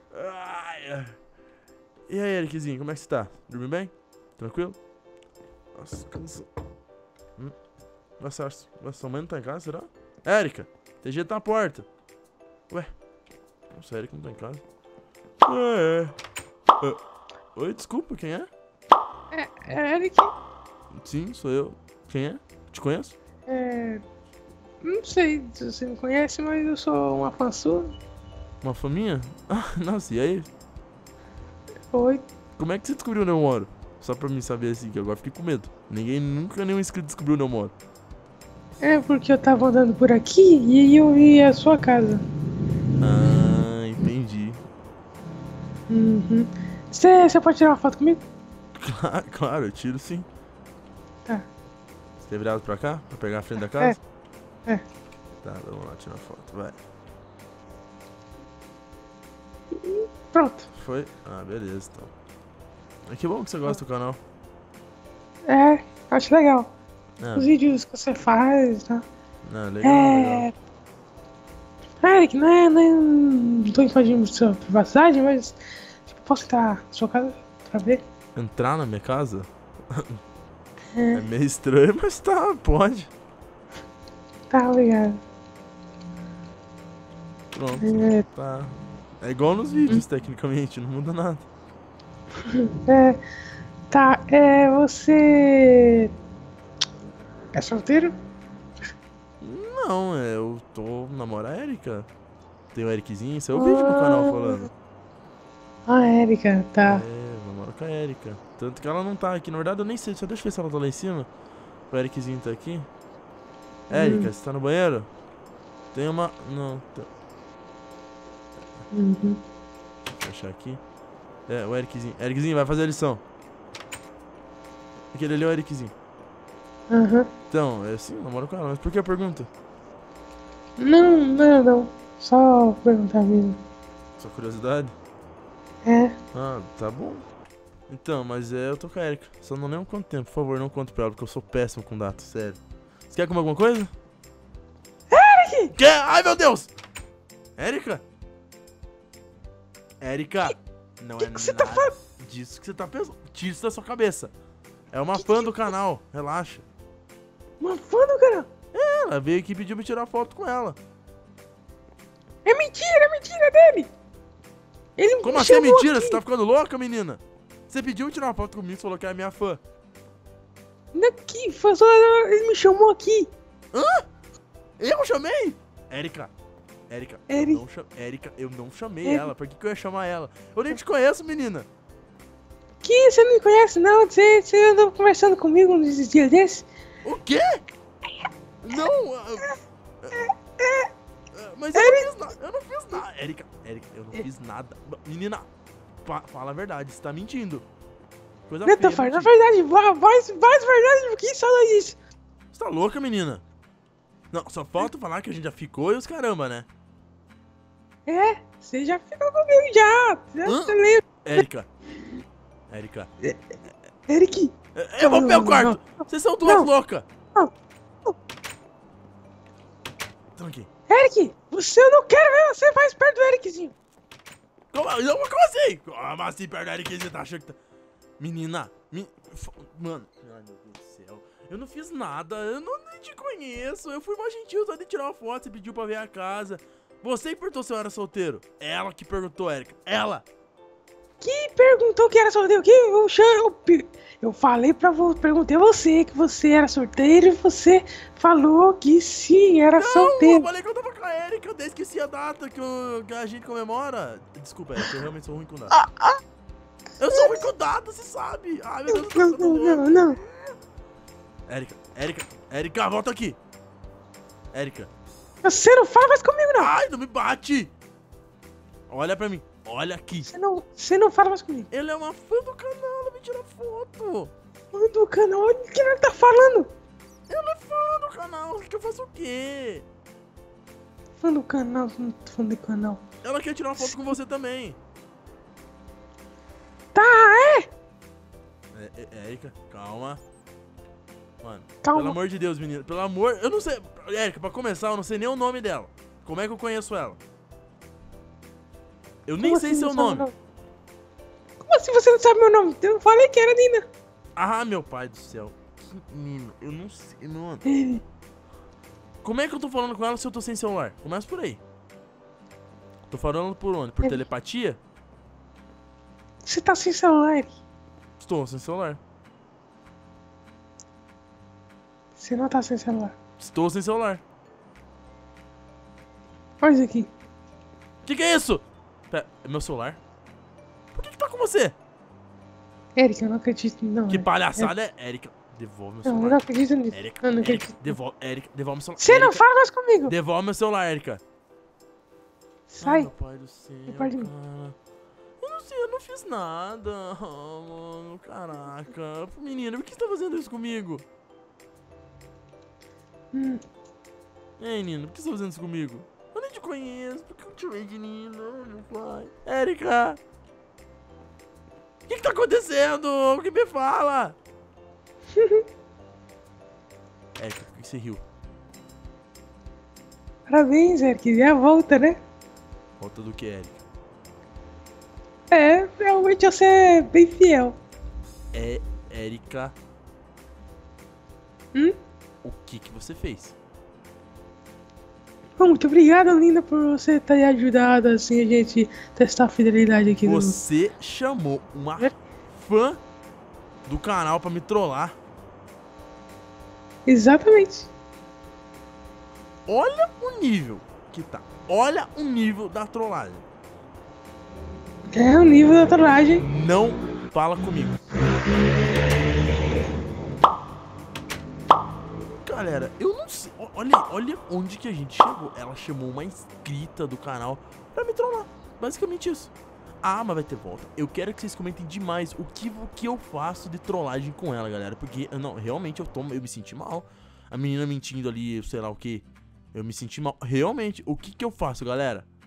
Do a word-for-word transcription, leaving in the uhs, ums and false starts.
Ai. E aí, Ericzinho, como é que você tá? Dormiu bem? Tranquilo? Nossa, cansa. Hum. Nossa, acho... Nossa, sua mãe não tá em casa, será? Érica, tem gente na porta. Ué? Nossa, a Erika não tá em casa. É, é. Uh, Oi, desculpa, quem é? É, é Eric? Sim, sou eu. Quem é? Te conheço? É. Não sei se você me conhece, mas eu sou uma fã sua. Uma faminha? Ah, nossa, e aí? Oi. Como é que você descobriu onde eu moro? Só pra mim saber assim, que agora fiquei com medo. Ninguém, nunca nenhum inscrito descobriu onde eu moro. É porque eu tava andando por aqui e aí eu vi a sua casa. Ah, entendi. Uhum. Você pode tirar uma foto comigo? Claro, claro, eu tiro sim. Tá. Você tem virado pra cá? Pra pegar a frente da É. casa? É. Tá, vamos lá tirar a foto, vai. Pronto. Foi? Ah, beleza, então. Mas que bom que você gosta do canal. É, acho legal. Ah, Os vídeos que você faz, tá? não, legal, É. legal. Eric, não é. Não, é, não tô invadindo sua privacidade, mas. Tipo, posso entrar na sua casa pra ver? Entrar na minha casa? É. É meio estranho, mas tá, pode. Tá, obrigado. Pronto, É. tá. É igual nos vídeos, tecnicamente, não muda nada. É. Tá, é. Você. É solteiro? Não, é, eu tô namoro a Erika. Tem o Ericzinho, isso é o vídeo no canal falando. Ah, Erika, tá. É, eu namoro com a Erika. Tanto que ela não tá aqui. Na verdade, eu nem sei. Só deixa eu ver se ela tá lá em cima. O Ericzinho tá aqui. Erika, Hum. você tá no banheiro? Tem uma. Não, tá. Uhum. Deixa eu achar aqui. É, o Ericzinho. Ericzinho, vai fazer a lição. Aquele ali é o Ericzinho. Aham. Então, é assim, eu namoro com ela. Mas por que a pergunta? Não, não, não. Só perguntar mesmo. Só curiosidade? É. Ah, tá bom. Então, mas é, eu tô com a Erika. Só não lembro quanto tempo. Por favor, não conte pra ela, porque eu sou péssimo com data, sério. Você quer comer alguma coisa? Eric! Quer? Ai, meu Deus! Erika? Erika, não que é que você tá nada falando? disso que você tá pensando. Tira isso da sua cabeça. É uma fã do canal, relaxa. Uma fã do canal. Ela veio aqui e pediu pra tirar foto com ela. É mentira, é mentira dele. Ele Como me assim é chamou mentira? aqui. Você tá ficando louca, menina? Você pediu pra tirar uma foto comigo e falou que é a minha fã. Daqui, fã, só- ele me chamou aqui. Hã? Eu chamei? Erika. Erika, eu Eri- não cha- Erika, eu não chamei Eri- ela. Por que, que eu ia chamar ela? Eu nem te conheço, menina. Que você não me conhece, não? Você, você andou conversando comigo nesses dias desses? O quê? Não. ah, ah, ah, Mas eu não fiz nada. Eu não fiz nada. Erika, Erika, eu não fiz nada. Menina, fa- fala a verdade. Você tá mentindo. Coisa Não, feia, tá falando a mentir. verdade. vai- Mais, mais verdade do que isso, olha isso. Você tá louca, menina? Não, só falta falar que a gente já ficou e os caramba, né? É, você já ficou comigo já. Já Hã? você lembra. Erika. Erika. Eric. Eu vou pro meu Não, quarto. não, Vocês são duas não. loucas. Não. Tamo aqui. Eric, você eu não quero ver você mais perto do Ericzinho. Como, não, como assim? Como assim, perto da Erika, você tá achando que tá... Menina, me... f- mano, ai meu Deus do céu. Eu não fiz nada, eu não nem te conheço. Eu fui mais gentil, só de tirar uma foto, você pediu pra ver a casa. Você que perguntou se eu era solteiro. Ela que perguntou, Erika. Ela. Que perguntou que era solteiro? Que eu, eu, eu, eu falei pra você, perguntei a você que você era solteiro e você falou que sim, era Não, eu solteiro. falei que eu tava com a Erika, eu até esqueci a data que, eu- que a gente comemora. Desculpa, Erika, eu realmente sou ruim com data. Eu sou ruim com data, você sabe. Ai, meu Deus, eu tô Não, ficando não, louco. não, não. Erika, Erika, Erika, volta aqui. Erika. Você não fala mais comigo, não. Ai, não me bate. Olha pra mim, olha aqui. Você não, você não fala mais comigo. Ele é uma fã do canal, ela me tira foto. Fã do canal, olha o que ela tá falando. Ela é fã do canal, que eu faço o quê? Fã do canal, fã do canal. Ela quer tirar uma foto com você também. Tá, é? É, é, Erika, calma. Mano, Calma. pelo amor de Deus, menina. Pelo amor... Eu não sei... Erika, pra começar, eu não sei nem o nome dela. Como é que eu conheço ela? Eu nem Como sei assim seu não sabe nome. meu Como assim você não sabe meu nome? Eu falei que era Nina. Ah, meu pai do céu. Que menino, eu não sei, mano. Ele. Como é que eu tô falando com ela se eu tô sem celular? Começa por aí. Tô falando por onde? Por Ele. telepatia? Você tá sem celular, Eric? Estou sem celular. Você não tá sem celular. Estou sem celular. Olha isso aqui. Que que é isso? Pera, é meu celular? Por que que tá com você? Eric, eu não acredito, não. Que Eric. palhaçada é? Erika, devolve meu Não, eu não celular. acredito nisso. Erika, Eu não Erika, acredito. devolve, Erika, devolve meu celular. Você não Erika, fala mais comigo. devolve meu celular, Erika. Ai, Sai. meu pai do céu, Pode ir. cara. Eu não sei, eu não fiz nada. Ah, mano, caraca. Menina, por que você tá fazendo isso comigo? Hum. Ei, Nino, por que você tá fazendo isso comigo? Eu nem te conheço, por que eu te chamei de Nino, meu pai? Erika! O que que tá acontecendo? O que me fala? Erika, por que você riu? Parabéns, Eric. Já volta, né? Volta do que, Erika? É, realmente você é bem fiel. É, Erika, Hum? o que que você fez? Bom, muito obrigado, linda, por você ter ajudado, assim, a gente testar a fidelidade aqui do... Você chamou uma fã do canal pra me trollar. Exatamente. Olha o nível que tá. Olha o nível da trollagem. É o nível da trollagem. Não fala comigo. Galera, eu não sei. o- Olha, olha onde que a gente chegou. Ela chamou uma inscrita do canal pra me trollar. Basicamente isso. Ah, mas vai ter volta. Eu quero que vocês comentem demais o que, o que eu faço de trollagem com ela, galera. Porque, não, realmente eu tô, eu me senti mal. A menina mentindo ali, sei lá o que. Eu me senti mal. Realmente, o que que eu faço, galera?